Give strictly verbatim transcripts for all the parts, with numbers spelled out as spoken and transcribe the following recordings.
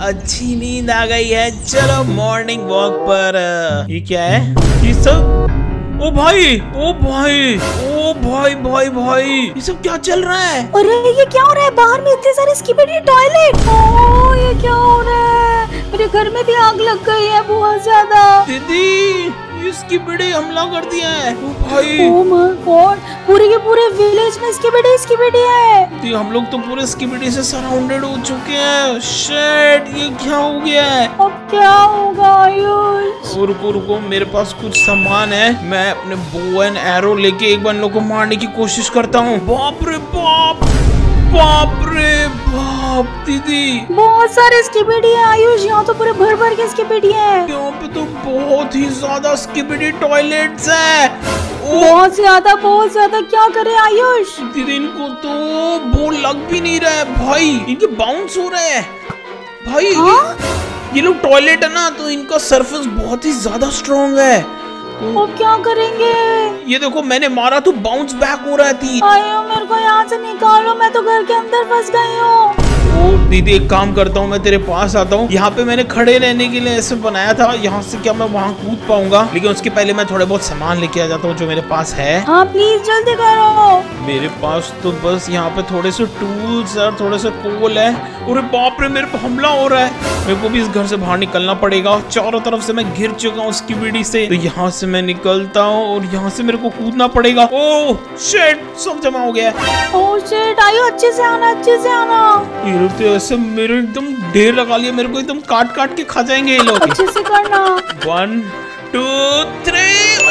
अच्छी नींद आ गई है। चलो मॉर्निंग वॉक पर। ये क्या है? ये सब ओ भाई, ओ भाई, ओ भाई भाई भाई, ये सब क्या चल रहा है? अरे ये क्या हो रहा है? बाहर में इतने सारे स्किबिडी टॉयलेट। ओ ये क्या हो रहा है? मेरे घर में भी आग लग गई है बहुत ज्यादा। दीदी स्किबिडी हमला कर दिया है। ओ भाई, ओ माय गॉड, पूरे के पूरे विलेज में स्किबिडी स्किबिडी है। दी, हम लोग तो पूरे स्किबिडी से सराउंडेड हो चुके हैं। शिट, ये क्या हो गया है? अब क्या होगा आयुष? रुको रुको, मेरे पास कुछ सामान है। मैं अपने बो एंड एरो लेके एक बार लोगों को मारने की कोशिश करता हूँ। बाप रे बाप, बाप रे बाप दीदी, बहुत सारे स्किबिडी है आयुष। यहाँ तो पूरे भर भर के स्किबिडी है। यहाँ पे तो बहुत ही ज्यादा स्किबिडी टॉयलेट्स है। बहुत ज्यादा बहुत ज्यादा। क्या करे आयुष? दीदी इनको तो वो लग भी नहीं रहा है भाई, इनके बाउंस हो रहे हैं भाई। हाँ? ये, ये लोग टॉयलेट है ना, तो इनका सरफेस बहुत ही ज्यादा स्ट्रॉन्ग है। तो अब क्या करेंगे? ये देखो, मैंने मारा तो बाउंस बैक हो रहा थी। आयो मेरे को यहाँ से निकालो, मैं तो घर के अंदर फंस गई हूँ। ओ दीदी, एक काम करता हूँ, मैं तेरे पास आता हूँ। यहाँ पे मैंने खड़े रहने के लिए ऐसे बनाया था। यहाँ से क्या मैं वहाँ कूद पाऊंगा? लेकिन उसके पहले मैं थोड़े बहुत सामान लेके आ जाता हूँ जो मेरे पास है। हाँ प्लीज जल्दी करो। मेरे पास तो बस यहाँ पे थोड़े से टूल्स और थोड़े से कोल है। अरे बाप रे, मेरे पे हमला हो रहा है। मेरे को भी इस घर से बाहर निकलना पड़ेगा। चारों तरफ से मैं घिर चुका हूँ स्किबिडी से। तो यहाँ से मैं निकलता हूँ और यहाँ से मेरे को कूदना पड़ेगा। ओह शिट, सब जमा हो गया है। ओह शिट, आयो अच्छे से आना, अच्छे से आना। ये लोग तो ऐसे मेरे एकदम ढेर लगा लिया, मेरे को एकदम काट काट के खा जाएंगे ये लोग। अच्छे से करना। One two three.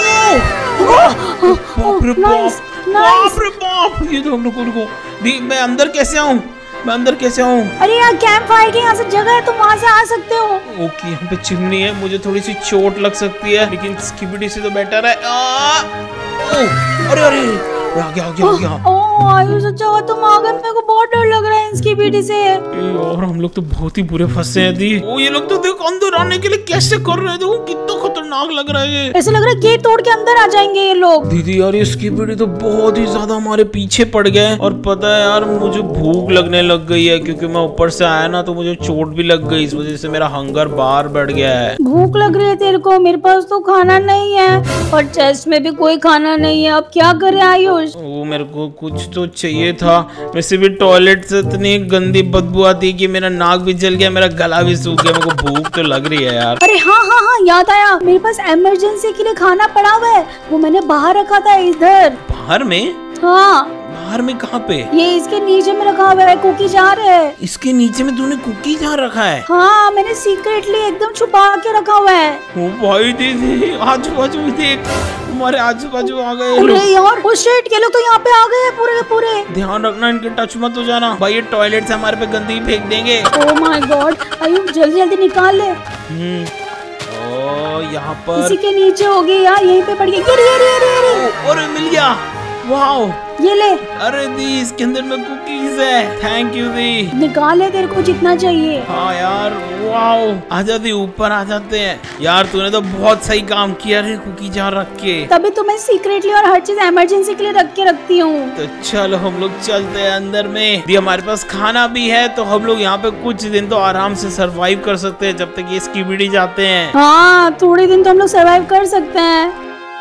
बाप रे बाप, बाप रे बाप। ये तो रुको रुको, दी मैं अंदर कैसे आऊँ? मैं अंदर कैसे आऊँ? अरे यार कैंप फायर की यहाँ से जगह है, तुम वहाँ से आ सकते हो। ओके, यहाँ पे चिमनी है, मुझे थोड़ी सी चोट लग सकती है, लेकिन स्किबिडी से तो बेटर है। आ, ओ, अरे अरे आ गया आ गया आ गया। ओह आयुष अच्छा हुआ तुम आ गए, मेरे को बहुत डर लग रहा है इसकी बेटी से। और हम लोग तो बहुत ही बुरे फंसे हैं दी। ओ ये लोग तो देखो अंदर आने के लिए कैसे कर रहे हैं, देखो कितना खतरनाक लग रहा है। ऐसे लग रहा है गेट तोड़ के अंदर आ जाएंगे ये लोग। दीदी यार इसकी बेटी तो बहुत ही ज्यादा हमारे पीछे पड़ गए। और पता है यार, मुझे भूख लगने लग गई है क्योंकि मैं ऊपर से आया ना, तो मुझे चोट भी लग गई। इस वजह से मेरा हंगर बाहर बढ़ गया है। भूख लग रही है तेरे को? मेरे पास तो खाना नहीं है और चेस्ट में भी कोई खाना नहीं है। अब क्या करे आयुष? वो मेरे को कुछ तो चाहिए था। वैसे भी टॉयलेट से इतनी गंदी बदबू आती है कि मेरा नाक भी जल गया, मेरा गला भी सूख गया। मेरे को भूख तो लग रही है यार। अरे हाँ हाँ हाँ याद आया, मेरे पास इमरजेंसी के लिए खाना पड़ा हुआ है, वो मैंने बाहर रखा था इधर। बाहर में? हाँ बाहर में कहाँ पे? ये इसके नीचे में रखा हुआ है, कुकी जार है। इसके नीचे में तूने कुकी जार रखा है? हाँ मैंने सीक्रेटली एकदम छुपा के रखा हुआ है। ओ भाई दीदी, आजू बाजू भी देख, हमारे आजू बाजू आ गए अरे यार वो शिट, ये लोग तो यहाँ पे आ गए पूरे के पूरे। ध्यान रखना, इनके टच मत हो जाना भाई, ये टॉयलेट से हमारे पे गंदगी फेंक देंगे। ओह माय गॉड, आयुष जल्दी जल्दी निकाल ले। हम्म, ओ यहाँ पर इसी के नीचे होगी यार, यहीं पे पड़ गई। ये ये ये ये और मिल गया, वाओ ये ले। अरे दी इसके अंदर में कुकीज है, थैंक यू दी। निकाल ले तेरे को जितना चाहिए। हाँ यार वाओ, आ जाते ऊपर आ जाते हैं यार। तूने तो बहुत सही काम किया रे कुकी जार रख के। तभी तो मैं सीक्रेटली और हर चीज इमरजेंसी के लिए रख के रखती हूँ। तो चलो हम लोग चलते हैं अंदर में। दी हमारे पास खाना भी है, तो हम लोग यहाँ पे कुछ दिन तो आराम से सरवाइव कर सकते हैं जब तक ये स्किबिडी जाते हैं। हाँ थोड़े दिन तो हम लोग सरवाइव कर सकते हैं।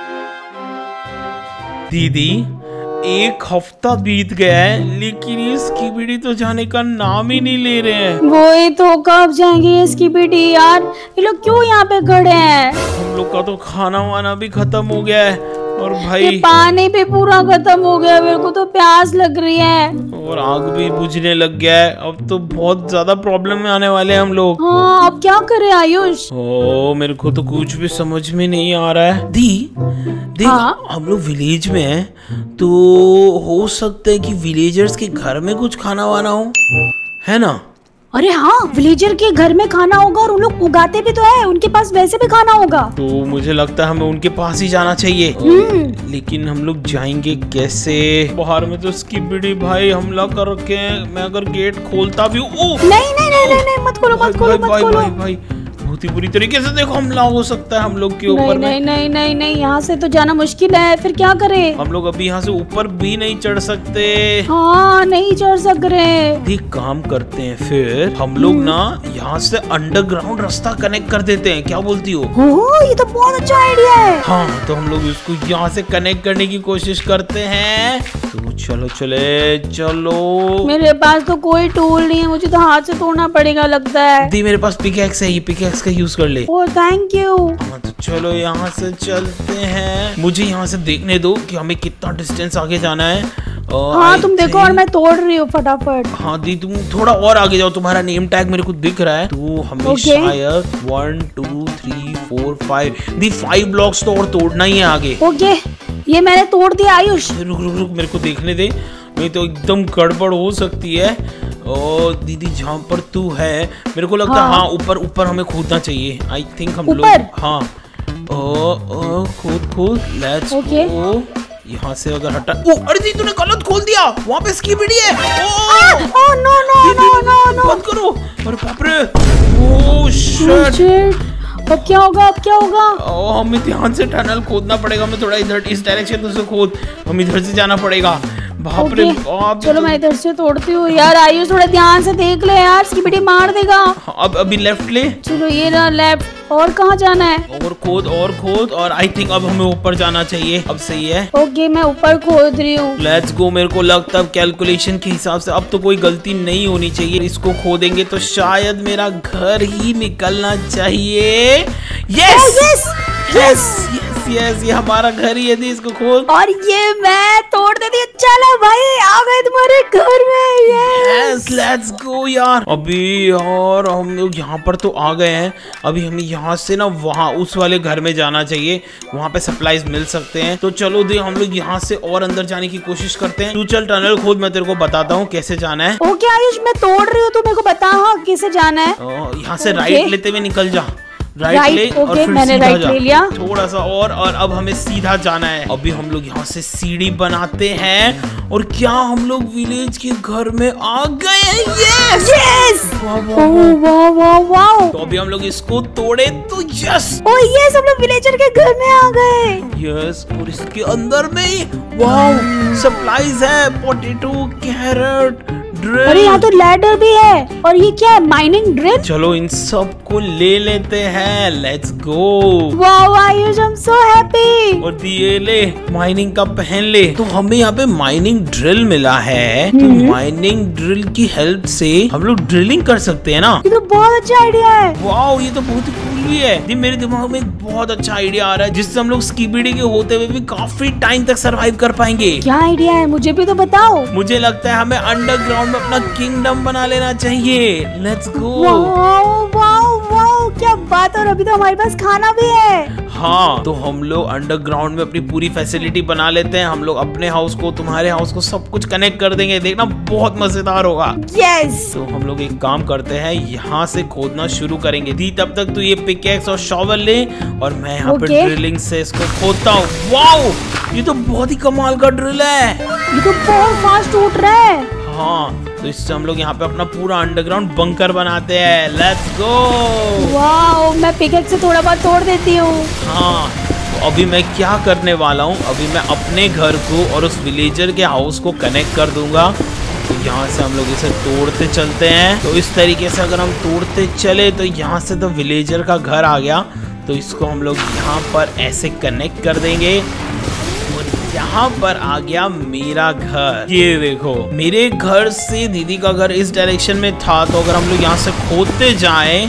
दीदी एक हफ्ता बीत गया है, लेकिन ये स्किबिडी तो जाने का नाम ही नहीं ले रहे हैं। वो ही तो, कब जाएंगे ये स्किबिडी यार? ये लोग क्यों यहाँ पे खड़े हैं? हम लोग का तो खाना वाना भी खत्म हो गया है और भाई ये पानी भी पूरा खत्म हो गया। मेरे को तो प्यास लग रही है और आग भी बुझने लग गया है। अब तो बहुत ज्यादा प्रॉब्लम में आने वाले हैं हम लोग। हाँ अब क्या करे आयुष? ओ मेरे को तो कुछ भी समझ में नहीं आ रहा है। दी देख, हाँ? हम लोग विलेज में हैं, तो हो सकता है कि विलेजर्स के घर में कुछ खाना वाना हो, है ना? अरे हाँ, विलेजर के घर में खाना होगा और उन लोग उगाते भी तो है, उनके पास वैसे भी खाना होगा। तो मुझे लगता है हमें उनके पास ही जाना चाहिए। लेकिन हम लोग जाएंगे कैसे? बाहर में तो स्किबिडी भाई हमला कर रखे हैं। मैं अगर गेट खोलता भी हूँ, नहीं नहीं नहीं नहीं, नहीं मत खोलो मत खोलो मत भाई, खोलो। भाई, भाई, बहुत ही बुरी तरीके से देखो हमला हो सकता है हम लोग के ऊपर। नहीं नहीं नहीं नहीं, यहाँ से तो जाना मुश्किल है, फिर क्या करें? हम लोग अभी यहाँ से ऊपर भी नहीं चढ़ सकते। हाँ नहीं चढ़ सक रहे। एक काम करते हैं, फिर हम लोग ना यहाँ से अंडरग्राउंड रास्ता कनेक्ट कर देते हैं, क्या बोलती हो? ओह ये तो बहुत अच्छा आइडिया है। हाँ तो हम लोग इसको यहाँ से कनेक्ट करने की कोशिश करते हैं। तो चलो चले चलो। मेरे पास तो कोई टूल नहीं है, मुझे तो हाथ से तोड़ना पड़ेगा लगता है। दी मेरे पास पिकैक्स है, ये पिकैक्स का यूज कर ले। Oh thank you. हाँ तो चलो यहाँ से चलते हैं। मुझे यहाँ से देखने दो कि हमें कितना डिस्टेंस आगे जाना है। हाँ तुम देखो और मैं तोड़ रही हूँ फटाफट। हाँ दी तुम थोड़ा और आगे जाओ, तुम्हारा नेम टैग मेरे को दिख रहा है। तो हमें okay. शायद one two three four five दी फाइव ब्लॉक्स तो और तोड़ना ही है आगे। ओके ये मैंने तोड़ दिया आयुष। रुक रुक रुक मेरे को देखने दे, नहीं तो एकदम गड़बड़ हो सकती है। ओ दीदी जहाँ पर तू है मेरे को लगता है हाँ ऊपर ऊपर हमें कूदना चाहिए। आई थिंक हम लोग हाँ ओ ओ कूद कूद लेट्स गो। यहाँ से अगर हटा ओ अरे दी तूने गलत खोल दिया, वहाँ पे स्कीबिडी है। Oh oh no no no no no बंद करो। अरे बाप रे ओ शिट। अब क्या होगा अब क्या होगा? ओ हमें ध्यान से टनल खोदना पड़ेगा। हमें थोड़ा इधर इस डायरेक्शन से खोद, हम इधर से जाना पड़ेगा। बाप रे बाप। चलो मैं इधर से तोड़ती हूँ यार। आयुष थोड़ा ध्यान से देख ले यार, स्कीबिडी मार देगा। अब अभी लेफ्ट ले। चलो ये रहा लेफ्ट। और कहाँ जाना है? और खोद और खोद और आई थिंक अब हमें ऊपर जाना चाहिए। अब सही है। ओके मैं ऊपर खोद रही हूँ। Let's go. मेरे को लगता है कैलकुलेशन के हिसाब से अब तो कोई गलती नहीं होनी चाहिए। इसको खोदेंगे तो शायद मेरा घर ही निकलना चाहिए। Yes yes yes yes yes ये हमारा घर ही है। इसको खोद और ये मैं तोड़ देती। चलो भाई आ गए तुम्हारे घर में। यस लेट्स गो यार। अभी और हम लोग यहाँ पर तो आ गए हैं। अभी हमें यहाँ से ना वहाँ उस वाले घर में जाना चाहिए, वहाँ पे सप्लाईज मिल सकते हैं। तो चलो दे हम लोग यहाँ से और अंदर जाने की कोशिश करते हैं। तू चल टनल खोद, मैं तेरे को बताता हूँ कैसे जाना है। ओके आयुष मैं तोड़ रही हूँ, तो मेरे को बता हाँ कैसे जाना है। यहाँ से राइट लेते हुए निकल जा। राइट right, ले okay, और फिर मैंने सीधा राइट जा। ले लिया। थोड़ा सा और और अब हमें सीधा जाना है। अभी हम लोग यहाँ से सीढ़ी बनाते हैं और क्या हम लोग विलेज के घर में आ गए हैं। यस यस वाह वाह वाह। तो अभी हम लोग इसको तोड़े तो यस ओ यस हम लोग विलेजर के घर में आ गए। यस और इसके अंदर में वाह सप्लाईज है, पोटैटो, कैरेट, ड्रिल। अरे यहाँ तो लैडर भी है। और ये क्या है? Mining drill. चलो इन सब को ले लेते हैं। Let's go. Wow Ayush I am so happy. और ये ले माइनिंग का पहन ले। तो हमें यहाँ पे माइनिंग ड्रिल मिला है। तो माइनिंग ड्रिल की हेल्प से हम लोग ड्रिलिंग कर सकते हैं ना। ये तो बहुत अच्छा आइडिया है। वाओ ये तो बहुत ही कूल भी है। दी मेरे दिमाग में एक बहुत अच्छा आइडिया आ रहा है जिससे हम लोग स्कीबिडी के होते हुए भी काफी टाइम तक सरवाइव कर पाएंगे। क्या आइडिया है? मुझे भी तो बताओ। मुझे लगता है हमें अंडरग्राउंड में अपना किंगडम बना लेना चाहिए। Let's go. Wow wow wow क्या बात। और अभी तो हमारे पास खाना भी है। हाँ तो हम लोग अंडरग्राउंड में अपनी पूरी फैसिलिटी बना लेते हैं। हम लोग अपने हाउस को, तुम्हारे हाउस को, सब कुछ कनेक्ट कर देंगे। देखना बहुत मजेदार होगा। यस तो हम लोग एक काम करते हैं, यहाँ से खोदना शुरू करेंगे। दी तब तक तू ये पिकैक्स और शॉवल ले और मैं यहाँ okay. पे ड्रिलिंग से इसको खोदता हूँ। वाओ ये तो बहुत ही कमाल का ड्रिल है। ये तो बहुत फास्ट टूट रहा है। हाँ तो इससे हम लोग यहाँ पे अपना पूरा अंडरग्राउंड बंकर बनाते हैं। Let's go. वाओ मैं पिकैक्स से थोड़ा बहुत तोड़ देती हूँ। हाँ तो अभी मैं क्या करने वाला हूँ, अभी मैं अपने घर को और उस विलेजर के हाउस को कनेक्ट कर दूंगा। तो यहाँ से हम लोग इसे तोड़ते चलते हैं। तो इस तरीके से अगर हम तोड़ते चले तो यहाँ से तो विलेजर का घर आ गया। तो इसको हम लोग यहाँ पर ऐसे कनेक्ट कर देंगे। यहाँ पर आ गया मेरा घर। ये देखो मेरे घर से दीदी का घर इस डायरेक्शन में था। तो अगर हम लोग यहाँ से खोदते जाएं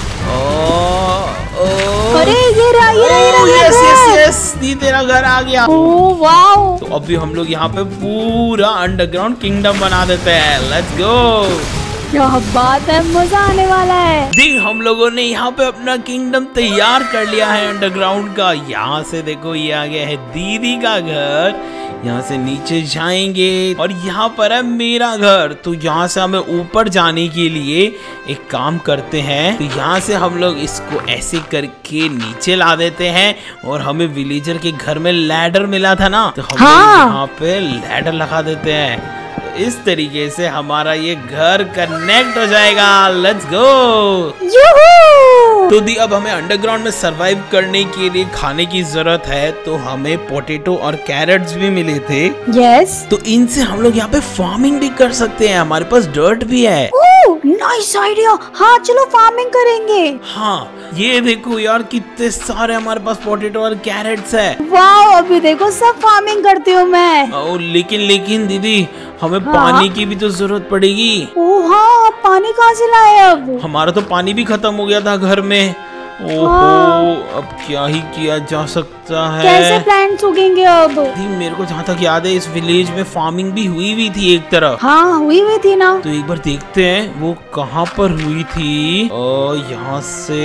अरे ये रहा ये रहा ये रहा यस यस यस दी तेरा घर आ गया। Oh wow. तो अभी हम लोग यहाँ पे पूरा अंडरग्राउंड किंगडम बना देते हैं। Let's go. क्या बात है, मजा आने वाला है। देख हम लोगों ने यहाँ पे अपना किंगडम तैयार कर लिया है अंडरग्राउंड का। यहाँ से देखो ये आ गया है दीदी का घर। यहाँ से नीचे जाएंगे और यहाँ पर है मेरा घर। तो यहाँ से हमें ऊपर जाने के लिए एक काम करते हैं। तो यहाँ से हम लोग इसको ऐसे करके नीचे ला देते हैं और हमें विलेजर के घर में लैडर मिला था ना, तो हम हाँ। यहाँ पे लैडर लगा देते हैं। इस तरीके से हमारा ये घर कनेक्ट हो जाएगा। Let's go. तो दी अब हमें अंडरग्राउंड में सरवाइव करने के लिए खाने की जरूरत है। तो हमें पोटैटो और कैरेट्स भी मिले थे। यस। तो इनसे हम लोग यहाँ पे फार्मिंग भी कर सकते हैं। हमारे पास डर्ट भी है। Nice idea. हाँ चलो फार्मिंग करेंगे। हाँ ये देखो यार कितने सारे हमारे पास पोटैटो और कैरेट्स है। वाह अभी देखो सब फार्मिंग करती हूँ मैं। ओ, लेकिन लेकिन दीदी हमें हाँ? पानी की भी तो जरूरत पड़ेगी। ओ हाँ पानी कहाँ से लाए अब? हमारा तो पानी भी खत्म हो गया था घर में। ओहो हाँ। अब क्या ही किया जा सकता है। कैसे प्लांट्स उगेंगे अब? दी मेरे को जहाँ तक याद है इस विलेज में फार्मिंग भी हुई हुई थी एक तरफ। हाँ हुई हुई थी ना। तो एक बार देखते हैं वो कहाँ पर हुई थी। ओ यहाँ से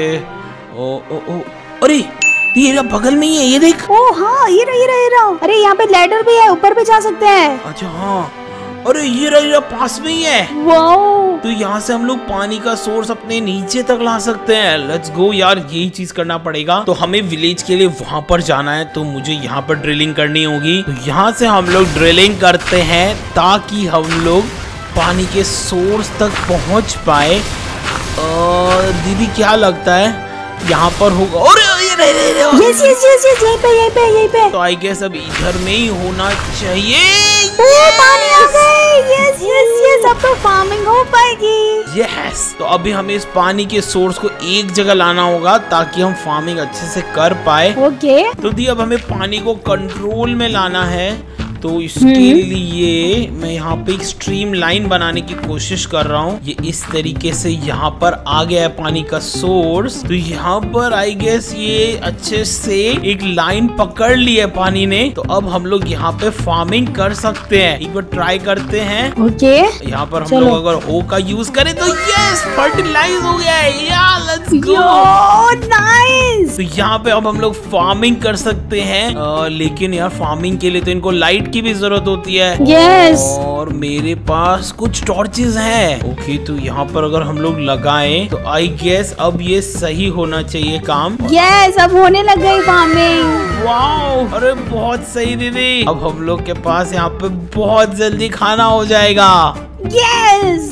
ओ ओ ओ अरे ये बगल में ही है, ये देख। ओ हाँ ये रहा ये रहा ये रहा। अरे यहाँ पे लैडर भी है, ऊपर भी जा सकते हैं। अच्छा हाँ अरे ये रहा ये रहा पास में ही है। वाओ तो यहाँ से हम लोग पानी का सोर्स अपने नीचे तक ला सकते हैं। लेट्स गो यार यही चीज करना पड़ेगा। तो हमें विलेज के लिए वहां पर जाना है तो मुझे यहाँ पर ड्रिलिंग करनी होगी। तो यहाँ से हम लोग ड्रिलिंग करते हैं ताकि हम लोग पानी के सोर्स तक पहुंच पाए। दीदी क्या लगता है यहाँ पर होगा? और यस यस यस यस यहीं पे यहीं पे यहीं पे। तो आई गेस अब इधर में ही होना चाहिए। ओ पानी आ गए। यस यस यस अब तो फार्मिंग हो पाएगी। यस तो अभी हमें इस पानी के सोर्स को एक जगह लाना होगा ताकि हम फार्मिंग अच्छे से कर पाए। ओके तो दी अब हमें पानी को कंट्रोल में लाना है। तो इसके लिए मैं यहाँ पे एक स्ट्रीम लाइन बनाने की कोशिश कर रहा हूँ। ये इस तरीके से यहाँ पर आ गया है पानी का सोर्स। तो यहाँ पर आई गेस ये अच्छे से एक लाइन पकड़ ली है पानी ने। तो अब हम लोग यहाँ पे फार्मिंग कर सकते हैं। एक बार ट्राई करते हैं। ओके यहाँ पर हम लोग अगर हो का यूज करें तो यस फर्टिलाइज हो गया है। या लेट्स गो नाइस। तो यहाँ पे अब हम लोग फार्मिंग कर सकते हैं। आ, लेकिन यार फार्मिंग के लिए तो इनको लाइट की भी जरूरत होती है। yes. और मेरे पास कुछ टॉर्चेस हैं। ओके तो यहाँ पर अगर हम लोग लगाएं तो आई गेस अब ये सही होना चाहिए काम। yes, अब होने लग गई फार्मिंग। वाओ अरे बहुत सही दीदी। अब हम लोग के पास यहाँ पे बहुत जल्दी खाना हो जाएगा। yes.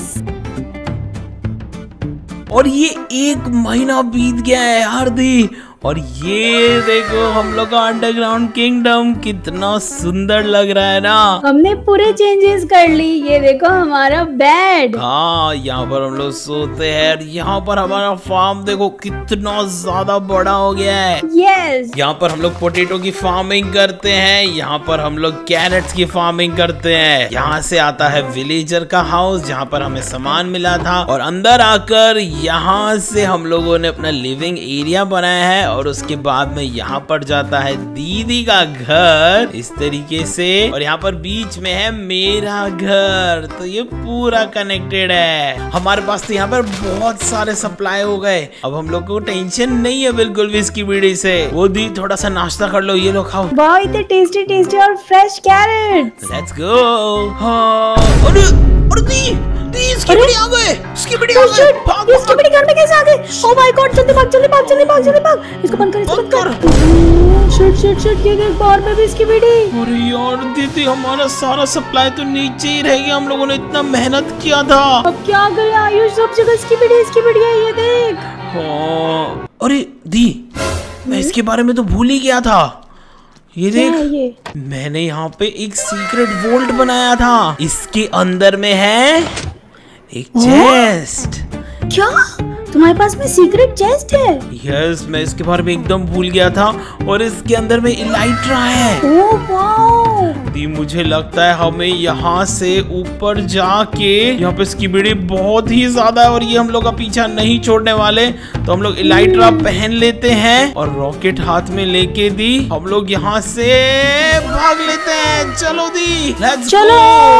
और ये एक महीना बीत गया है यार दी। और ये देखो हम लोग का अंडरग्राउंड किंगडम कितना सुंदर लग रहा है ना। हमने पूरे चेंजेस कर ली। ये देखो हमारा बेड। हाँ यहाँ पर हम लोग सोते हैं। यहाँ पर हमारा फार्म देखो कितना ज्यादा बड़ा हो गया है। यस यहाँ पर हम लोग पोटैटो की फार्मिंग करते हैं। यहाँ पर हम लोग कैरेट्स की फार्मिंग करते हैं। यहाँ से आता है विलेजर का हाउस जहाँ पर हमें सामान मिला था। और अंदर आकर यहाँ से हम लोगों ने अपना लिविंग एरिया बनाया है। और उसके बाद में यहाँ पर जाता है दीदी का घर इस तरीके से। और यहाँ पर बीच में है मेरा घर। तो ये पूरा कनेक्टेड है। हमारे पास तो यहाँ पर बहुत सारे सप्लाई हो गए। अब हम लोग को टेंशन नहीं है बिल्कुल भी इसकी बीड़ी से। वो दी थोड़ा सा नाश्ता कर लो, ये लो खाओ। वाह इतने टेस्टी टेस्टी और फ्रेश कैरेट्स। Let's go. हाँ अरे अरे दी दी इसकी बीड़ी आ गए। इसकी बीड़ी आ गए। भाग इसकी बीड़ी घर में कैसे आ गई? ओह माय गॉड जल्दी भाग जल्दी भाग जल्दी भाग जल्दी भाग। इसको बंद कर इसको बंद कर। शिट शिट शिट ये देख बाहर में भी इसकी बीड़ी। अरे यार दीदी हमारा सारा सप्लाई तो नीचे ही रह गया। हम लोगों ने इतना मेहनत किया था। अब क्या करें आयुष? सब जगह इसकी बीड़ी इसकी बीड़ी है ये देख। हाँ अरे दी मैं इसके बारे में तो भूल ही गया था। ये देख ये? मैंने यहाँ पे एक सीक्रेट वोल्ट बनाया था। इसके अंदर में है एक चेस्ट। क्या तुम्हारे पास में सीक्रेट चेस्ट है? यस मैं इसके बारे में एकदम भूल गया था। और इसके अंदर में इलाइट्रा है। ओह वाओ दी मुझे लगता है हमें यहाँ से ऊपर जाके यहाँ पे स्कीबिडी बहुत ही ज्यादा है और ये हम लोग का पीछा नहीं छोड़ने वाले। तो हम लोग इलाइट्रा पहन लेते हैं और रॉकेट हाथ में लेके दी हम लोग यहाँ से भाग लेते हैं। चलो दी लेट्स चलो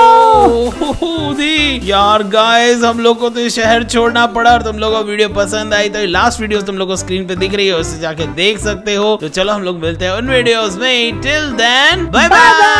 गो। दी यार गाइस हम लोग को तो शहर छोड़ना पड़ा। और तुम लोगों को वीडियो पसंद आई तो लास्ट वीडियो तुम लोग को स्क्रीन पे दिख रही है, उससे जाके देख सकते हो। तो चलो हम लोग मिलते हैं उन वीडियोस में। Till then bye bye.